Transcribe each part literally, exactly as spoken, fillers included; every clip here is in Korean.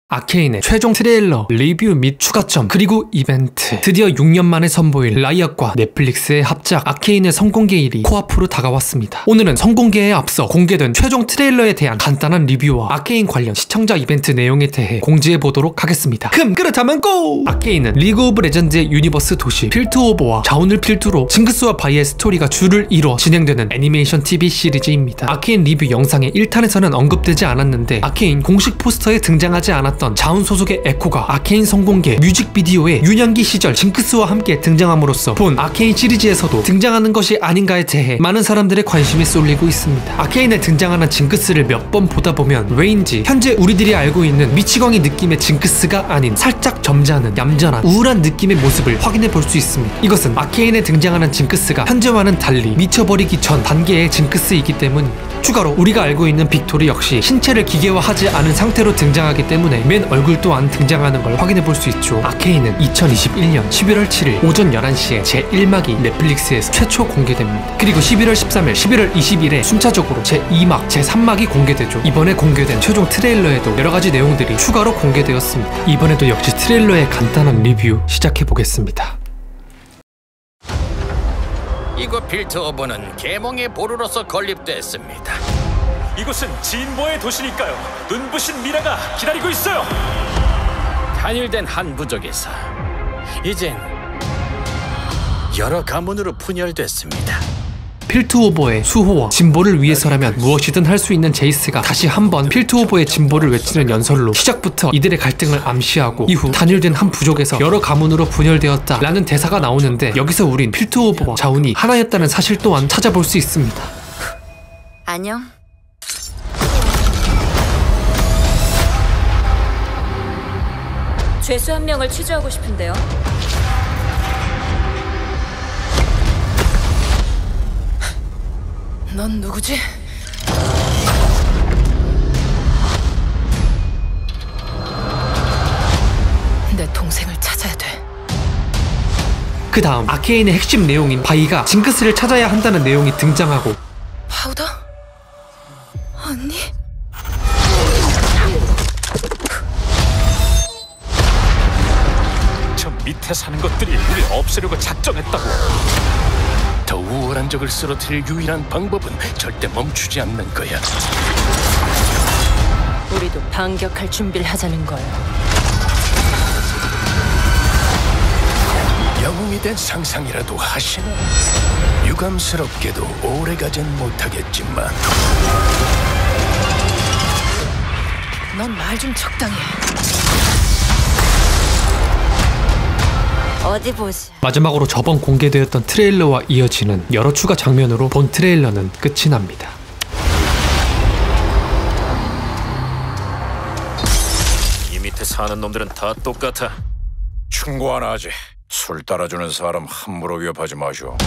아케인의 최종 트레일러, 리뷰 및 추가점, 그리고 이벤트. 드디어 육 년 만에 선보일 라이엇과 넷플릭스의 합작 아케인의 선공개일이 코앞으로 다가왔습니다. 오늘은 선공개에 앞서 공개된 최종 트레일러에 대한 간단한 리뷰와 아케인 관련 시청자 이벤트 내용에 대해 공지해보도록 하겠습니다. 금 그렇다면 고! 아케인은 리그 오브 레전드의 유니버스 도시 필드 오버와 자운을 필두로 징크스와 바이의 스토리가 줄을 이뤄 진행되는 애니메이션 티비 시리즈입니다. 아케인 리뷰 영상의 일 탄에서는 언급되지 않았는데 아케인 공식 포스터에 등장하지 않았던 자운 소속의 에코가 아케인 선공개 뮤직비디오에 유년기 시절 징크스와 함께 등장함으로써 본 아케인 시리즈에서도 등장하는 것이 아닌가에 대해 많은 사람들의 관심이 쏠리고 있습니다. 아케인에 등장하는 징크스를 몇 번 보다 보면 왜인지 현재 우리들이 알고 있는 미치광이 느낌의 징크스가 아닌 살짝 점잖은 얌전한 우울한 느낌의 모습을 확인해 볼 수 있습니다. 이것은 아케인에 등장하는 징크스가 현재와는 달리 미쳐버리기 전 단계의 징크스이기 때문입니다. 추가로 우리가 알고 있는 빅토리 역시 신체를 기계화하지 않은 상태로 등장하기 때문에 맨 얼굴 또한 등장하는 걸 확인해 볼 수 있죠. 아케인은 이천이십일 년 십일월 칠일 오전 열한 시에 제일 막이 넷플릭스에서 최초 공개됩니다. 그리고 십일월 십삼일, 십일월 이십일에 순차적으로 제이 막, 제삼 막이 공개되죠. 이번에 공개된 최종 트레일러에도 여러가지 내용들이 추가로 공개되었습니다. 이번에도 역시 트레일러의 간단한 리뷰 시작해보겠습니다. 이곳 필드 오버는 계몽의 보루로서 건립됐습니다. 이곳은 진보의 도시니까요. 눈부신 미래가 기다리고 있어요. 단일된 한 부족에서 이젠 여러 가문으로 분열됐습니다. 필드 오버의 수호와 진보를 위해서라면 무엇이든 할 수 있는 제이스가 다시 한번 필드 오버의 진보를 외치는 연설로 시작부터 이들의 갈등을 암시하고 이후 단일된 한 부족에서 여러 가문으로 분열되었다 라는 대사가 나오는데 여기서 우린 필드 오버와 자운이 하나였다는 사실 또한 찾아볼 수 있습니다. 안녕. 죄수 한 명을 취조하고 싶은데요. 넌 누구지? 내 동생을 찾아야 돼. 그 다음 아케인의 핵심 내용인 바이가 징크스를 찾아야 한다는 내용이 등장하고 파우더? 언니? 저 밑에 사는 것들이 우리 없애려고 작정했다고. 더 우월한 적을 쓰러뜨릴 유일한 방법은 절대 멈추지 않는 거야. 우리도 반격할 준비를 하자는 거예요. 영웅이 된 상상이라도 하시나? 유감스럽게도 오래가진 못하겠지만 넌 말 좀 적당히 해. 어디 보시. 마지막으로 저번 공개되었던 트레일러와 이어지는 여러 추가 장면으로 본 트레일러는 끝이 납니다. 이 밑에 사는 놈들은 다 똑같아. 충고 하나 하지. 술 따라주는 사람 함부로 위협하지 마시오.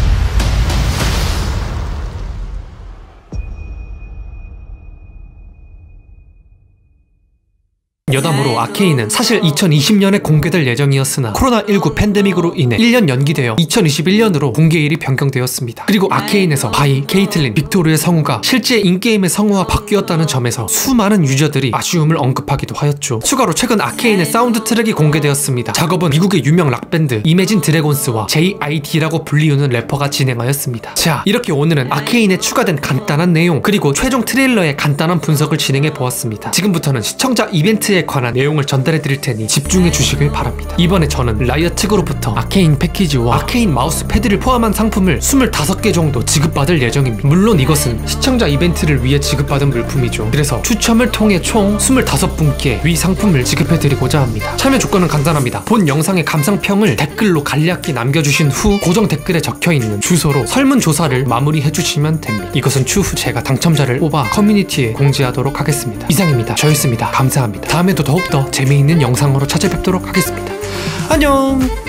여담으로 아케인은 사실 이천이십 년에 공개될 예정이었으나 코로나 십구 팬데믹으로 인해 일 년 연기되어 이천이십일 년으로 공개일이 변경되었습니다. 그리고 아케인에서 바이, 케이틀린, 빅토르의 성우가 실제 인게임의 성우와 바뀌었다는 점에서 수많은 유저들이 아쉬움을 언급하기도 하였죠. 추가로 최근 아케인의 사운드 트랙이 공개되었습니다. 작업은 미국의 유명 락밴드 이매진 드래곤스와 제이아이디라고 불리우는 래퍼가 진행하였습니다. 자, 이렇게 오늘은 아케인에 추가된 간단한 내용 그리고 최종 트레일러의 간단한 분석을 진행해 보았습니다. 지금부터는 시청자 이벤트에 관한 내용을 전달해 드릴 테니 집중해 주시길 바랍니다. 이번에 저는 라이엇 측으로부터 아케인 패키지와 아케인 마우스 패드를 포함한 상품을 스물다섯 개 정도 지급받을 예정입니다. 물론 이것은 시청자 이벤트를 위해 지급받은 물품이죠. 그래서 추첨을 통해 총 스물다섯 분께 위 상품을 지급해 드리고자 합니다. 참여 조건은 간단합니다. 본 영상의 감상평을 댓글로 간략히 남겨주신 후 고정 댓글에 적혀있는 주소로 설문조사를 마무리해 주시면 됩니다. 이것은 추후 제가 당첨자를 뽑아 커뮤니티에 공지하도록 하겠습니다. 이상입니다. 저였습니다. 감사합니다. 다음에도 더욱더 재미있는 영상으로 찾아뵙도록 하겠습니다. 안녕!